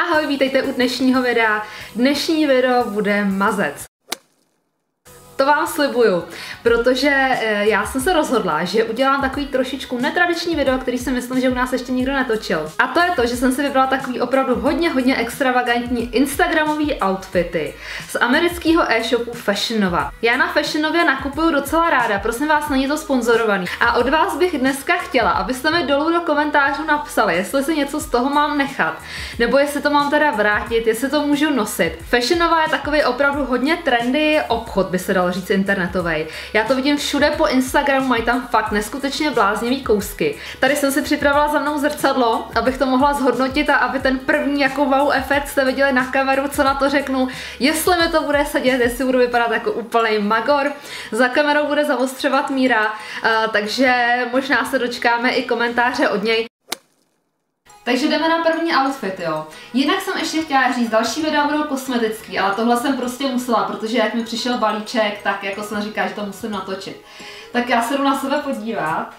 Ahoj, vítejte u dnešního videa. Dnešní video bude mazec. To vám slibuju, protože já jsem se rozhodla, že udělám takový trošičku netradiční video, který si myslím, že u nás ještě nikdo netočil. A to je to, že jsem si vybrala takový opravdu hodně extravagantní instagramový outfity z amerického e-shopu Fashion Nova. Já na Fashion Nově nakupuju docela ráda, prosím vás, není to sponzorovaný. A od vás bych dneska chtěla, abyste mi dolů do komentářů napsali, jestli si něco z toho mám nechat, nebo jestli to mám teda vrátit, jestli to můžu nosit. Fashion Nova je takový opravdu hodně trendy obchod, by se dalo říct internetový. Já to vidím všude po Instagramu, mají tam fakt neskutečně bláznivý kousky. Tady jsem si připravila za mnou zrcadlo, abych to mohla zhodnotit a aby ten první jako wow efekt jste viděli na kameru, co na to řeknu, jestli mi to bude sedět, jestli budu vypadat jako úplný magor. Za kamerou bude zaostřovat Míra, takže možná se dočkáme i komentáře od něj. Takže jdeme na první outfit, jo. Jinak jsem ještě chtěla říct, další videa budou kosmetický, ale tohle jsem prostě musela, protože jak mi přišel balíček, tak jako jsem říkala, že to musím natočit. Tak já se jdu na sebe podívat.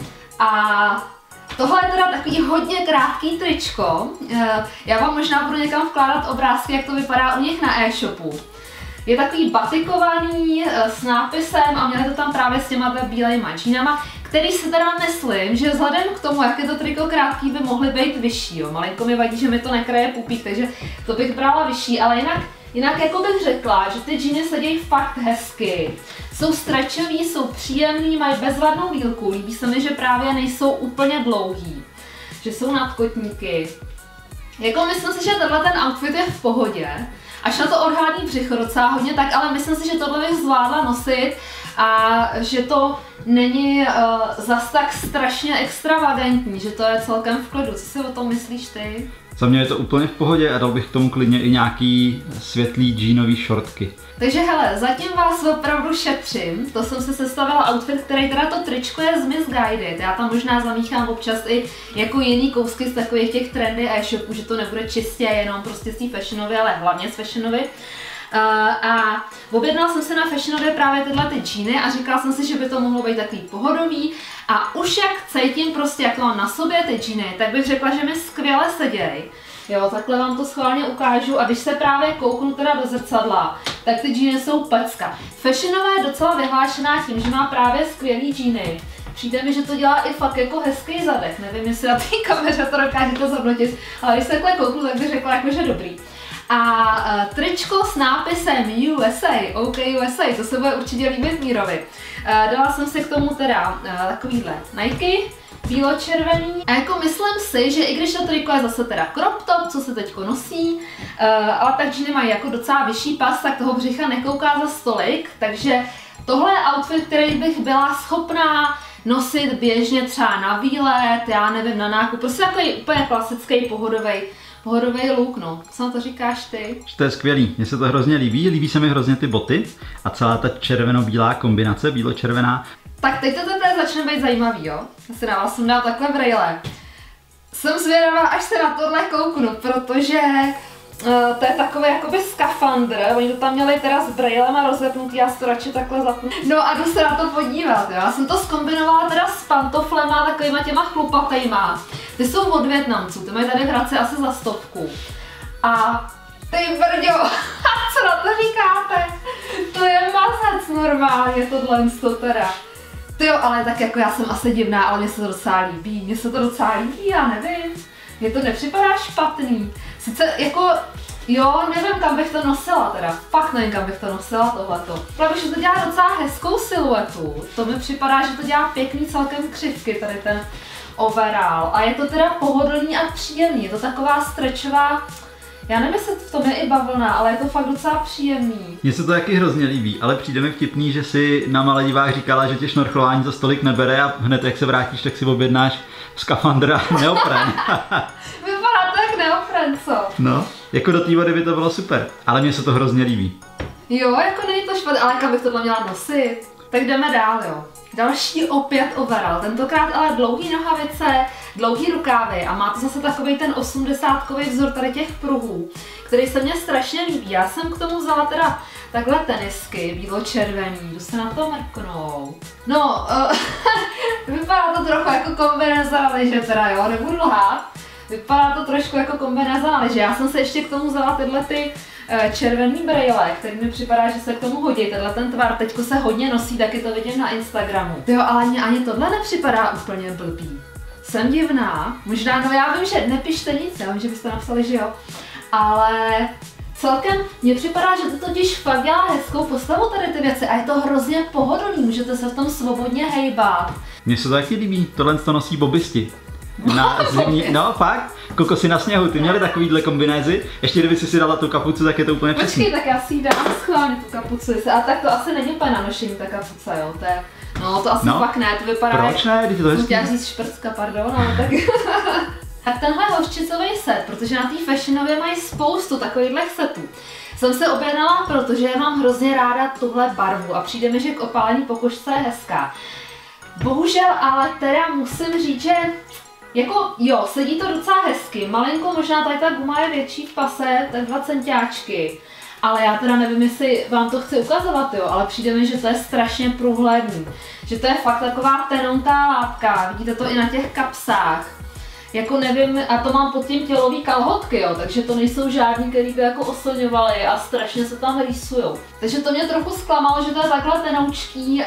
A tohle je teda takový hodně krátký tričko. Já vám možná budu někam vkládat obrázky, jak to vypadá u nich na e-shopu. Je takový batikovaný s nápisem a měli to tam právě s těma bílejma džínama, který si teda myslím, že vzhledem k tomu, jak je to triko krátký, by mohly být vyšší. Jo. Malinko mi vadí, že mi to nekraje pupík, takže to bych brala vyšší, ale jinak jako bych řekla, že ty džíny sedějí fakt hezky. Jsou stretchový, jsou příjemný, mají bezvadnou výlku, líbí se mi, že právě nejsou úplně dlouhý, že jsou nadkotníky. Jako myslím si, že tenhle ten outfit je v pohodě. Až na to odhádí břicho docela hodně, tak ale myslím si, že tohle bych zvládla nosit a že to není zas tak strašně extravagantní, že to je celkem v klidu. Co si o tom myslíš ty? Za mě je to úplně v pohodě a dal bych k tomu klidně i nějaký světlý džínový šortky. Takže hele, zatím vás opravdu šetřím. To jsem si sestavila outfit, který teda to tričko je z Miss Guided. Já tam možná zamíchám občas i jako jiný kousky z takových těch trendy e-shopů, že to nebude čistě jenom prostě z té fashionovy, ale hlavně z fashionovy. A objednala jsem si na fashionově právě tyhle ty džíny a říkala jsem si, že by to mohlo být takový pohodový. A už jak cítím prostě, jak mám na sobě ty džíny, tak bych řekla, že mi skvěle sedějí. Jo, takhle vám to schválně ukážu a když se právě kouknu teda do zrcadla, tak ty džíny jsou pecka. Fashionová je docela vyhlášená tím, že má právě skvělý džíny. Přijde mi, že to dělá i fakt jako hezký zadek. Nevím, jestli na té kameře to dokážete zhodnotit, ale když se takhle kouknu, tak bych řekla jako, že dobrý. A tričko s nápisem USA, OK USA, to se bude určitě líbit Mírovi. Dala jsem si k tomu teda takovýhle Nike, bílo-červený. A jako myslím si, že i když to triko je zase teda crop top, co se teďko nosí, ale tak džíny mají jako docela vyšší pas, tak toho břicha nekouká za stolik, takže tohle je outfit, který bych byla schopná nosit běžně třeba na výlet, já nevím, na nákup, prostě takový úplně klasický pohodový look, no. Co na to říkáš ty? To je skvělý, mně se to hrozně líbí, líbí se mi hrozně ty boty a celá ta červeno-bílá kombinace, bílo-červená. Tak teď to teda začne být zajímavý, jo? Já si na vás jsem dala takhle brejle. Jsem zvědavá, až se na tohle kouknu, protože to je takový jakoby skafandr, oni to tam měli teda s brejlema rozepnutý, já si to radši takhle zapnu. No a jdu se na to podívat, jo? Já jsem to zkombinovala teda s pantoflema, takovýma těma chlupatejma. Ty jsou od Vietnamců, ty mají tady v Hradci asi za 100. A ty brďo, co na to říkáte? To je mazec normálně tohle teda. Ty jo, ale tak jako já jsem asi divná, ale mně se to docela líbí, já nevím. Mně to nepřipadá špatný. Sice jako, jo, nevím, kam bych to nosila teda, fakt nevím, kam bych to nosila tohleto. Právě, že to dělá docela hezkou siluetu, to mi připadá, že to dělá pěkný celkem křivky, tady ten overall. A je to teda pohodlný a příjemný, je to taková stretchová, já nevím, jestli v tom je i bavlna, ale je to fakt docela příjemný. Mně se to taky hrozně líbí, ale přijde mi vtipný, že si na Maledivách říkala, že tě šnorchlování za stolik nebere a hned jak se vrátíš, tak si objednáš skafandr a neopren. Vypadá to jak neopren, co? No, jako do té vody by to bylo super, ale mně se to hrozně líbí. Jo, jako není to špatné, ale kam bych tohle měla nosit? Tak jdeme dál, jo. Další opět overall, tentokrát ale dlouhý nohavice, dlouhý rukávy a má to zase takový ten 80kový vzor tady těch pruhů, který se mně strašně líbí. Já jsem k tomu vzala teda takhle tenisky, bílo-červený, jdu se na to mrknout. No, vypadá to trochu jako kombinace, ale že teda jo, nebudu lhát. Vypadá to trošku jako kombinace na lyže. Já jsem se ještě k tomu vzala tyhle ty červený brejle, který mi připadá, že se k tomu hodí. Tenhle ten tvar teďko se hodně nosí, taky to vidím na Instagramu. Jo, ale ani tohle nepřipadá úplně blbý. Jsem divná. Možná, no já vím, že nepište nic, já vím, že byste napsali, že jo. Ale celkem mně připadá, že to totiž fakt dělá hezkou postavu tady ty věci a je to hrozně pohodlný, můžete se v tom svobodně hejbat. Mně se to taky líbí, tohle to nosí bobisti. Na zimní, no fakt, kokosy na sněhu, ty měli takovýhle kombinézy, ještě kdyby si dala tu kapucu, tak je to úplně přesný. Počkej, tak já si jí dám schválně tu kapucu, a tak to asi není úplně na nošení ta kapuca, jo, to je, no to asi fakt ne, to vypadá proč ne, když je to hezký. Chtěla říct šprcka, pardon, no tak. Tak tenhle hořčicový set, protože na té fashionově mají spoustu takovýchhle setů, jsem se objednala, protože mám hrozně ráda tuhle barvu a přijde mi, že k opálení pokožce je hezká. Bohužel ale teda musím říct, že jako jo, sedí to docela hezky, malinko možná tady ta guma je větší v pase, tak 2 centiáčky. Ale já teda nevím, jestli vám to chci ukazovat, jo, ale přijde mi, že to je strašně průhledný. Že to je fakt taková tenoutá látka, vidíte to i na těch kapsách. Jako nevím, a to mám pod tím tělový kalhotky, jo, takže to nejsou žádní, který by jako oslňovaly a strašně se tam rýsujou. Takže to mě trochu zklamalo, že to je takhle tenoučký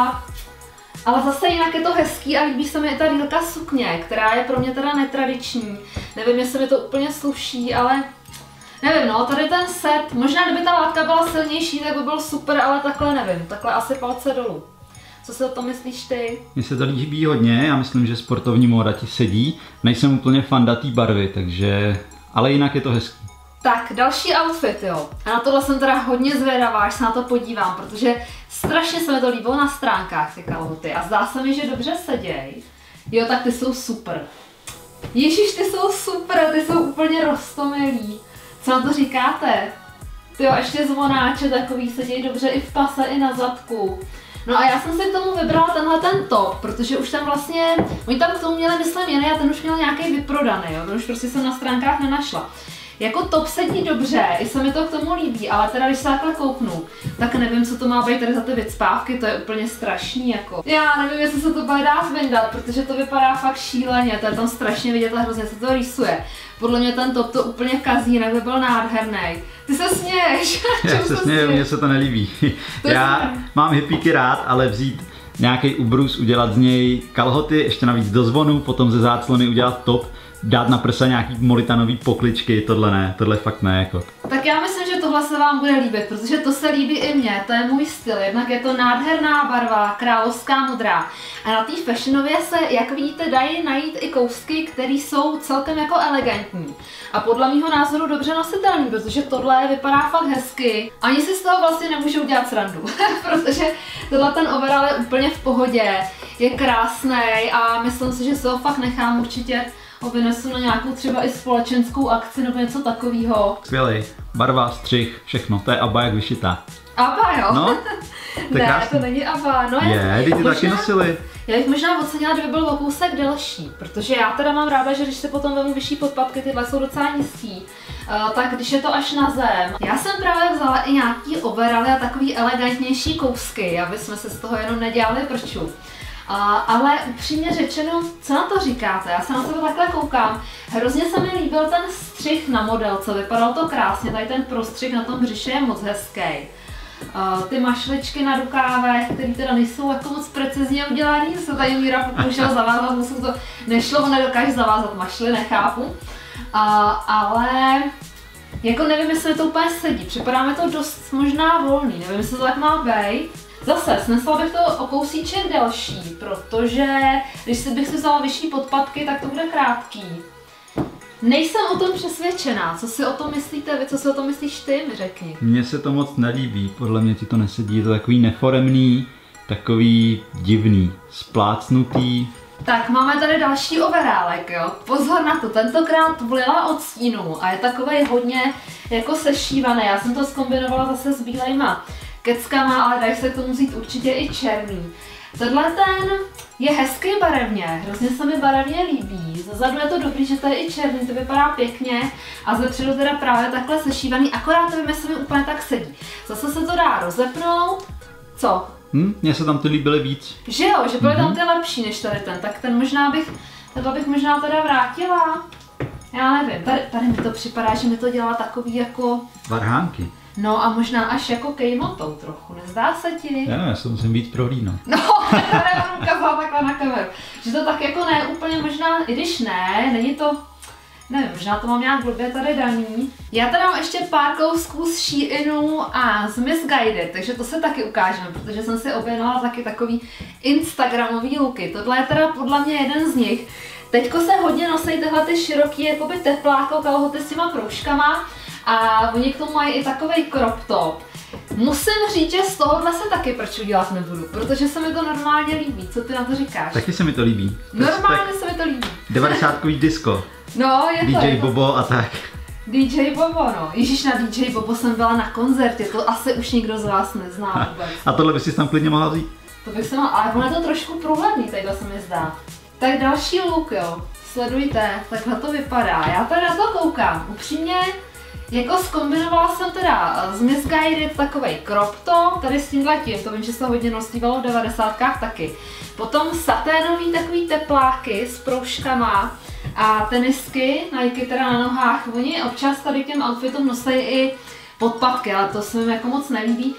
ale zase jinak je to hezký a líbí se mi i ta dílka sukně, která je pro mě teda netradiční. Nevím, jestli mi to úplně sluší, ale nevím, no, tady ten set, možná kdyby ta látka byla silnější, tak by byl super, ale takhle nevím, takhle asi palce dolů. Co si o tom myslíš ty? Mně se to líbí hodně, já myslím, že sportovní móda ti sedí. Nejsem úplně fanda té barvy, takže, ale jinak je to hezký. Tak, další outfit, jo. A na tohle jsem teda hodně zvědavá, až se na to podívám, protože strašně se mi to líbilo na stránkách, ty kalhoty. A zdá se mi, že dobře seděj. Jo, tak ty jsou super. Ježíš, ty jsou super, ty jsou úplně roztomilý. Co na to říkáte? Jo, ještě zvonáče takový sedějí dobře i v pase, i na zadku. No a já jsem si k tomu vybrala tenhle ten top, protože už tam vlastně, oni tam k tomu měli, myslím, jiný a ten už měl nějaký vyprodaný, jo, ten už prostě jsem na stránkách nenašla. Jako top sedí dobře, i se mi to k tomu líbí, ale teda když se takhle kouknu, tak nevím, co to má být tady za ty vycpávky, to je úplně strašný jako. Já nevím, jestli se to bude dát vyndat, protože to vypadá fakt šíleně, to je tam strašně vidět a hrozně se to rýsuje. Podle mě ten top to úplně kazí, jinak by byl nádherný. Ty se směješ. Já se směju, mně se to nelíbí. Já mám hippíky rád, ale vzít nějaký ubrus, udělat z něj kalhoty, ještě navíc do zvonu, potom ze záclony udělat top, dát na prsa nějaký molitanový pokličky, tohle ne, tohle fakt ne jako. Tak já myslím, že tohle se vám bude líbit, protože to se líbí i mně, to je můj styl, jednak je to nádherná barva, královská modrá. A na té fashionově se, jak vidíte, dají najít i kousky, které jsou celkem jako elegantní. A podle mýho názoru dobře nositelný, protože tohle vypadá fakt hezky. Ani si z toho vlastně nemůžu udělat srandu, protože tohle ten overall je úplně v pohodě, je krásný a myslím si, že se ho fakt nechám určitě vynesu na nějakou třeba i společenskou akci nebo něco takového. Skvělej. Barva, střih, všechno. To je Abba jak vyšitá. Abba, jo? No, to ne, krásný. to není Abba. No je, ty taky nosili. Já bych možná ocenila, kdyby byl o kousek delší, protože já teda mám ráda, že když si potom vemu vyšší podpatky, tyhle jsou docela nízký, tak když je to až na zem. Já jsem právě vzala i nějaký overaly a takový elegantnější kousky, aby jsme se z toho jenom nedělali prču. Ale upřímně řečeno, co na to říkáte? Já se na to takhle koukám. Hrozně se mi líbil ten střih na modelce, vypadalo to krásně, tady ten prostřih na tom břiše je moc hezký. Ty mašličky na rukávech, které teda nejsou jako moc precizně udělaný, se tady Míra pokoušela zavázat, musím to nešlo, on nedokáže zavázat mašly, nechápu. Ale jako nevím, jestli to úplně sedí, připadá mi to dost možná volný, nevím, jestli to tak má být. Zase, snesla bych to o kousíček delší, protože když bych si vzala vyšší podpatky, tak to bude krátký. Nejsem o tom přesvědčená. Co si o tom myslíte vy? Co si o tom myslíš ty? Mi řekni. Mně se to moc nelíbí, podle mě ti to nesedí. Je to takový neforemný, takový divný, splácnutý. Tak máme tady další overálek, jo. Pozor na to, tentokrát volila od stínu a je takovej hodně jako sešívaný. Já jsem to zkombinovala zase s bílejma keckama, ale dají se k tomu vzít určitě i černý. Tenhle ten je hezký barevně, hrozně se mi barevně líbí. Zezadu je to dobrý, že to je i černý, to vypadá pěkně a zepředu teda právě takhle sešívaný, akorát nevím, jestli mi úplně tak sedí. Zase se to dá rozepnout. Co? Mně se tam ty líbily víc. Že jo, že byly tam ty lepší než tady ten, tak ten možná bych, tenhle bych možná teda vrátila. Já nevím, tady mi to připadá, že mi to dělá takový jako... Varhánky. No a možná až jako kejmotou trochu, nezdá se ti? Já se musím víc prohlídnout. No, to nebudu ukazovat takhle na kameru. Že to tak jako ne úplně možná, i když ne, není to... Nevím, možná to mám nějak blbě tady daný. Já tady mám ještě pár kousků z Sheinu a z Missguided, takže to se taky ukážeme, protože jsem si objednala taky takový instagramový looky. Tohle je teda podle mě jeden z nich. Teďko se hodně nosí tyhle ty široký jakoby tepláko kalhoty s těma proužkama a oni k tomu mají i takovej crop top. Musím říct, že z tohohle se taky proč udělat nebudu, protože se mi to normálně líbí. Co ty na to říkáš? Taky se mi to líbí. Normálně se mi to líbí. 90kový disco. No, je to. DJ Bobo a tak. DJ Bobo, no. Ježíš, na DJ Bobo jsem byla na koncertě, to asi už nikdo z vás nezná vůbec. A tohle by si tam klidně mohla vzít? To bych se mohla, ale ono je to trošku průhledný, tadyhle se mi zdá. Tak další look, jo. Sledujte, takhle to vypadá. Já tady na to koukám. Upřímně, jako zkombinovala jsem teda z Missguided takovej crop top, tady s tímhletím, to vím, že se hodně nosívalo v 90kách taky. Potom saténový takový tepláky s proužkama a tenisky, Nike teda na nohách. Oni občas tady k těm outfitům nosí i podpatky, ale to se mi jako moc nelíbí.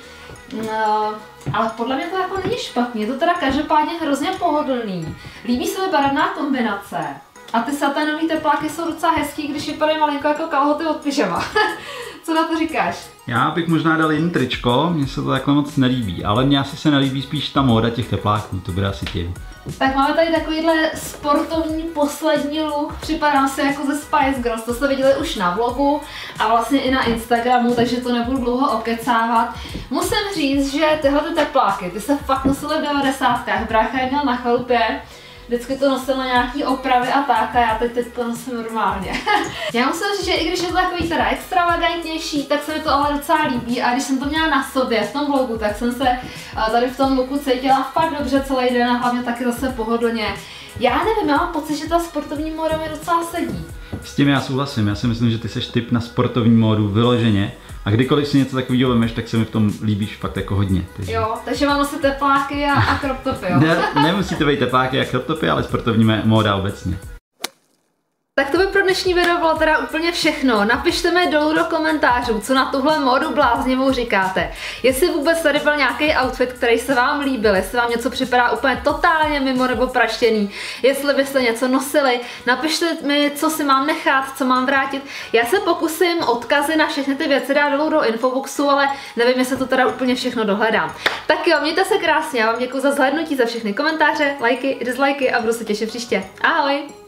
No, ale podle mě to jako není špatný, je to teda každopádně hrozně pohodlný. Líbí se mi barevná kombinace. A ty saténové tepláky jsou docela hezký, když vypadají malinko jako kalhoty od pyžama. Co na to říkáš? Já bych možná dal jen tričko, mně se to takhle moc nelíbí, ale mně asi se nelíbí spíš ta móda těch tepláků, to bude asi tím. Tak máme tady takovýhle sportovní poslední look, připadá se jako ze Spice Girls, to jste viděli už na vlogu a vlastně i na Instagramu, takže to nebudu dlouho okecávat. Musím říct, že tyhle tepláky, ty se fakt nosily v 90kách, brácha je měl na chalupě. Vždycky to nosil na nějaký opravy a tak a já teď to nosím normálně. Já musím říct, že i když je to takový teda extravagantnější, tak se mi to ale docela líbí a když jsem to měla na sobě v tom vlogu, tak jsem se tady v tom looku cítila fakt dobře celý den a hlavně taky zase pohodlně. Já nevím, já mám pocit, že ta sportovní móda mi docela sedí. S tím já souhlasím, já si myslím, že ty seš typ na sportovní módu vyloženě. A kdykoliv si něco takového vemeš, tak se mi v tom líbíš fakt jako hodně. Takže... Jo, takže mám nosit tepláky a crop topy, jo? Nemusíte být tepláky a crop topy, ale sportovní móda obecně. Tak to by pro dnešní video bylo teda úplně všechno. Napište mi dolů do komentářů, co na tuhle módu bláznivou říkáte. Jestli vůbec tady byl nějaký outfit, který se vám líbil, jestli vám něco připadá úplně totálně mimo nebo praštěný, jestli byste něco nosili, napište mi, co si mám nechat, co mám vrátit. Já se pokusím odkazy na všechny ty věci dát dolů do infoboxu, ale nevím, jestli to teda úplně všechno dohledám. Tak jo, mějte se krásně, já vám děkuji za zhlédnutí, za všechny komentáře, lajky, dislikey a budu se těšit příště. Ahoj!